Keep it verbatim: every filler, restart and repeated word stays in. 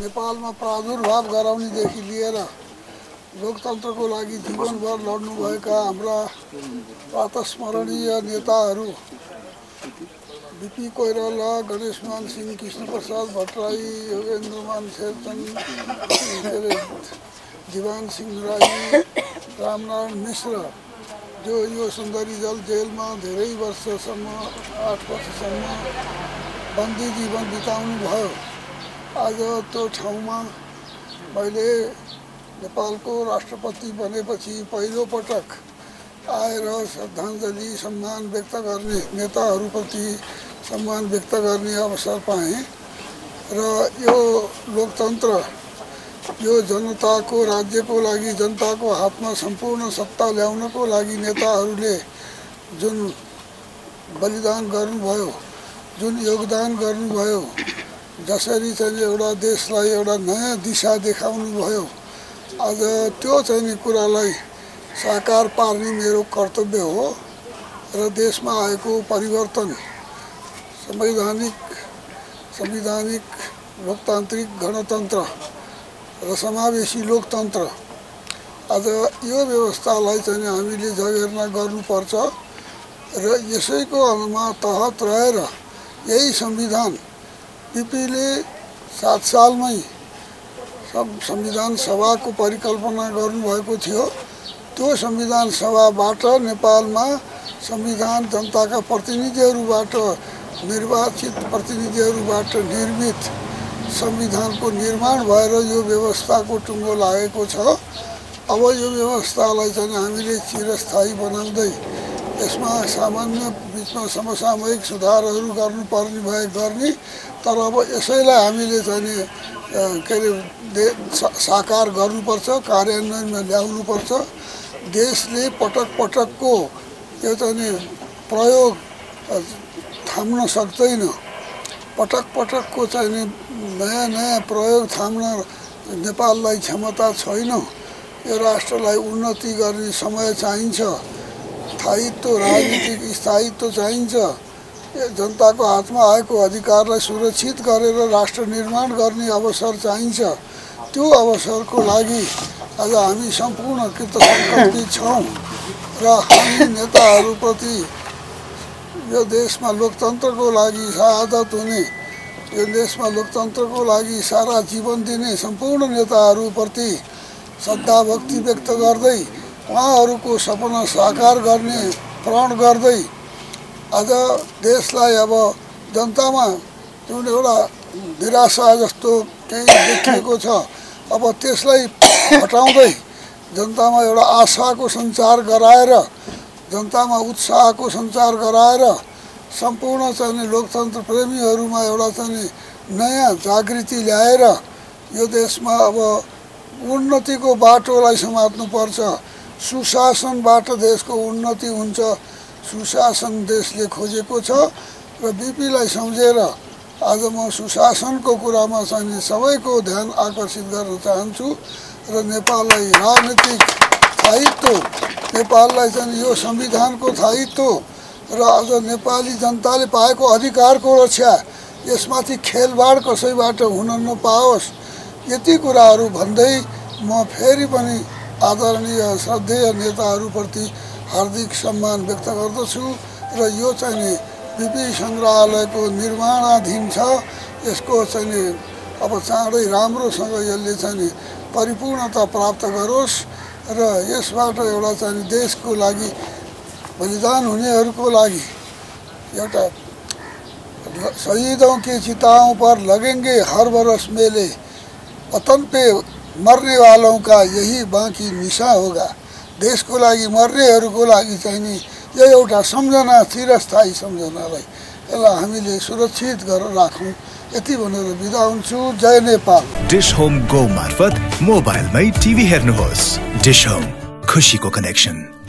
नेपालमा प्रादुर्भाव गराउनेदेखि लिएर लोकतन्त्रको लागि जीवनभर लड्नुभएका हाम्रा प्रातस्मरणीय नेताहरू बीपी कोइराला, गणेशमान सिंह, कृष्णप्रसाद भट्टराई, योगेन्द्रमान शेरचन, दिवान सिंह राई, रामनारायण मिश्र, जो यो सुन्दरीजल जेलमा धेरै वर्षसम्म आठ वर्षसम्म बन्दी जीवन बिताउनु भयो। आज त्यो ठाउँमा मैले नेपालको राष्ट्रपति बनेपछि पहिलो पटक आएर श्रद्धाञ्जली सम्मान व्यक्त गर्ने, नेताहरूप्रति सम्मान व्यक्त गर्ने अवसर पाएँ र यो लोकतन्त्र, यो जनताको, राज्यको लागि, जनताको हातमा सम्पूर्ण सत्ता ल्याउनको लागि नेताहरूले जुन बलिदान गर्नुभयो, जुन योगदान गर्नुभयो, जसरी चाहिँ एउटा देशलाई एउटा नयाँ दिशा देखाउनु भयो, आज त्यो चाहिँ कुरालाई साकार पार्ने मेरो कर्तव्य हो र देशमा आएको परिवर्तन, संवैधानिक संवैधानिक लोकतान्त्रिक गणतन्त्र र समावेशी लोकतन्त्र, आज यो व्यवस्थालाई चाहिँ हामीले जगेर्ना गर्नुपर्छ र यसैको अनुमा तहत रहेर यही संविधान बीपीले सात सालमै सब संविधान सभाको परिकल्पना गर्नुभएको थियो। त्यो संविधान सभाबाट नेपालमा संविधान जनताका प्रतिनिधिहरूबाट निर्वाचित प्रतिनिधिहरूबाट निर्मित संविधानको निर्माण भएर यो व्यवस्थाको टुङ्गो लागेको छ। अब यो व्यवस्थालाई चाहिँ हामीले चिरस्थायी बनाउँदै यसमा सामान्य बिचमा समसामयिक सुधारहरू गर्नुपर्ने भए गर्ने, तर अब यसैलाई हामीले चाहिँ के अरे साकार गर्नुपर्छ, कार्यान्वयनमा ल्याउनुपर्छ। देशले पटक पटकको यो चाहिँ प्रयोग थाम्न सक्दैन, पटक पटकको चाहिँ नयाँ नयाँ प्रयोग थाम्न नेपाललाई क्षमता छैन। यो राष्ट्रलाई उन्नति गर्ने समय चाहिन्छ, स्थायित्व, राजनीतिक स्थायित्व चाहिन्छ। जनताको हातमा आएको अधिकारलाई सुरक्षित गरेर राष्ट्र निर्माण गर्ने अवसर चाहिन्छ। त्यो अवसरको लागि आज हामी सम्पूर्ण कृतसङ्कल्पित छौँ र हामी नेताहरूप्रति यो देशमा लोकतन्त्रको लागि शहादत हुने, यो देशमा लोकतन्त्रको लागि सारा जीवन दिने सम्पूर्ण नेताहरूप्रति श्रद्धा भक्ति व्यक्त गर्दै उहाँहरूको सपना साकार गर्ने प्रण गर्दै आज देशलाई अब जनतामा जुन एउटा निराशा जस्तो केही देखिएको छ, अब त्यसलाई हटाउँदै जनतामा एउटा आशाको सञ्चार गराएर, जनतामा उत्साहको सञ्चार गराएर सम्पूर्ण चाहिँ लोकतन्त्र प्रेमीहरूमा एउटा चाहिँ नयाँ जागृति ल्याएर यो देशमा अब उन्नतिको बाटोलाई समात्नुपर्छ। सुशासनबाट देशको उन्नति हुन्छ, सुशासन देशले खोजेको छ र बीपीलाई सम्झेर आज म सुशासनको कुरामा चाहिँ सबैको ध्यान आकर्षित गर्न चाहन्छु र नेपाललाई राजनीतिक स्थायित्व, नेपाललाई चाहिँ यो संविधानको स्थायित्व र आज नेपाली जनताले पाएको अधिकारको रक्षा, यसमाथि खेलबाड कसैबाट हुन नपाओस्, यति कुराहरू भन्दै म फेरि पनि आदरणीय श्रद्धेय नेताहरूप्रति हार्दिक सम्मान व्यक्त गर्दछु र यो चाहिँ बीपी सङ्ग्रहालयको निर्माणाधीन छ। यसको चाहिँ अब चाँडै राम्रोसँग यसले चाहिँ परिपूर्णता प्राप्त गरोस् र यसबाट एउटा चाहिँ देशको लागि बलिदान हुनेहरूको लागि एउटा शहीदों के चिताओं पर लगेंगे हर बरस मेले, वतन पे मर्ने वालों का यही बाँकी निशा होगा। देशको लागि मर्नेहरूको लागि चाहिँ नि यो एउटा सम्झना, चिरस्थायी सम्झनालाई यसलाई हामीले सुरक्षित गरेर राखौँ, यति भनेर बिदा हुन्छु। जय नेपाल। डिश होम गो मार्फत मोबाइलमै टिभी हेर्नुहोस्। डिश होम, खुसीको कनेक्सन।